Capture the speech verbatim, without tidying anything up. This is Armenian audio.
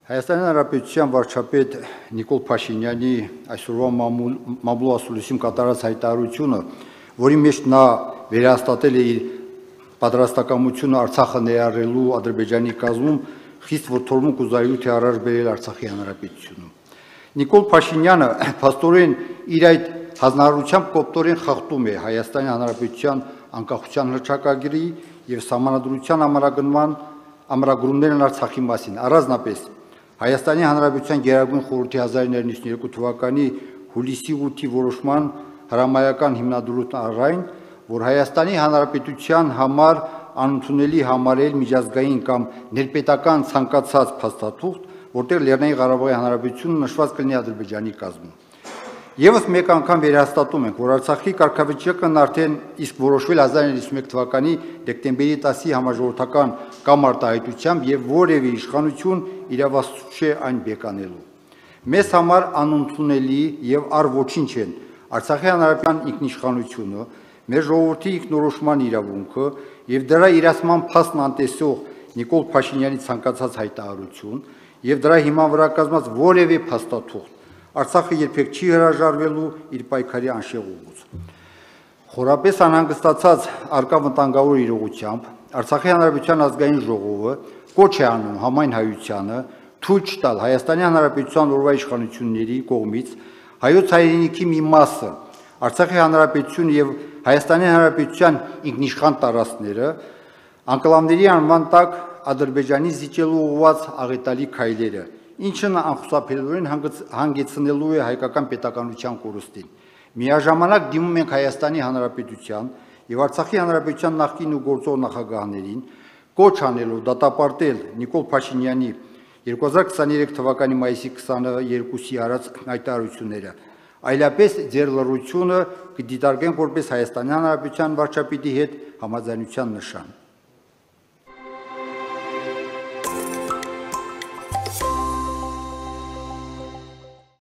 Հայաստանի Հանրապետության վարչապետ Նիկոլ Փաշինյանի այսօրվա մամուլի ասուլիսում կատարած հայտարարությունը, որի մեջ նա վերահաստատել է իր պատրաստակամությունը Արցախը ներառելու Ադրբեջանի կազմում, խիստ որդորմունք ու զայրույթ է առաջ բերել Արցախի Հանրապետությունում։ Նիկոլ Փաշինյանը փաստորեն իր այդ հանրահարությամբ կոպտորեն խախտում է Հայաստանի Հանրապետության անկախության հռչակագրի եւ սահմանադրության ամրագրման ամրագրումներն Արցախի մասին, առանձնապես Հայաստանի Հանրապետության Գերագույն խորհրդի հազար ինը նույնսուն երկու թվականի հուլիսի ութի որոշման հրամայական հիմնադրումն առայն, որ Հայաստանի Հանրապետության համար անընդունելի համարել միջազգային կամ ներպետական ցանկացած փաստաթուղթ, որտեղ Լեռնային Ղարաբաղի Հանրապետությունը նշված կլինի Ադրբեջանի կազմում։ Եվս մեկ անգամ վերահաստատում ենք, որ Արցախի կարգավիճակն արդեն իսկ որոշվել հազար ինը նույնսուն մեկ թվականի դեկտեմբերի տասի համաժողովրդական կամ արտահայտությամբ եւ որևէ իշխանություն իրավասու չէ այն բեկանելու։ Մեզ համար անընդունելի եւ առ ոչինչ են Արցախի Հանրապետության ինքնիշխանությունը, մեր ժողովրդի ինքնորոշման իրավունքը եւ դրա իրացման փաստն անտեսող Նիկոլ Փաշինյանի ցանկացած հայտարարություն եւ դրա հիման վրա կազմած որևէ փաստաթուղթ Արցախը երբեք չի հրաժարվելու իր պայքարի անշեղ ուղուց։ Խորապես անհանգստացած արկա վտանգավոր իրողությամբ Արցախի Հանրապետության ազգային ժողովը կոչ է անում համայն հայությանը թույլ չտալ Հայաստանի Հանրապետության օրվա իշխանությունների կողմից հայոց հայրենիքի մի մասը Արցախի Հանրապետություն եւ Հայաստանի Հանրապետության ինքնիշխան տարածքները անկլավների անվան տակ Ադրբեջանի զիջելու ուղղված աղետալի քայլերը, ինչը անխուսափելիորեն հանգեցնելու է հայկական պետականության կորուստին։ Միաժամանակ դիմում ենք Հայաստանի Հանրապետության եւ Արցախի Հանրապետության նախկին ու գործող նախագահներին կոչ անելով դատապարտել Նիկոլ Փաշինյանի երկու հազար քսաներեք թվականի մայիսի քսաներկուսի արած հայտարարությունները, այլապես ձեր լռությունը կդիտարկենք որպես Հայաստանի Հանրապետության վարչապետի հետ համաձայնության նշան։